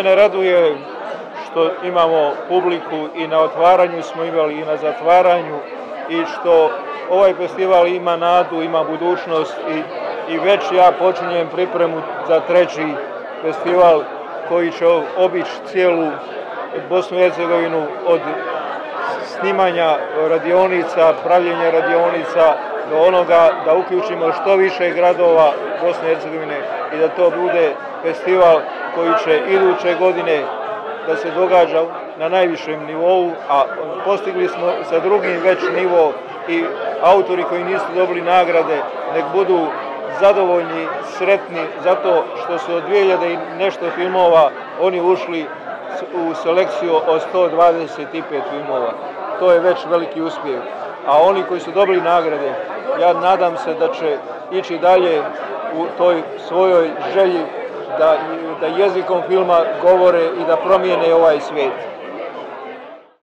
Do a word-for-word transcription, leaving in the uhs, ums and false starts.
Mene raduje što imamo publiku i na otvaranju smo imali i na zatvaranju i što ovaj festival ima nadu, ima budućnost i, i već ja počinjem pripremu za treći festival koji će obići cijelu Bosnu i Hercegovinu od snimanja radionica, pravljenja radionica do onoga da uključimo što više gradova Bosne i Hercegovine i da to bude festival koji će iduće godine da se događa na najvišem nivou, a postigli smo sa drugim već nivo i autori koji nisu dobili nagrade nek budu zadovoljni, sretni zato što su od dvije hiljade i nešto filmova oni ušli u selekciju od sto dvadeset pet filmova. To je već veliki uspjeh. A oni koji su dobili nagrade, ja nadam se da će ići dalje u toj svojoj želji da, da jezikom filma govore i da promijene ovaj svijet.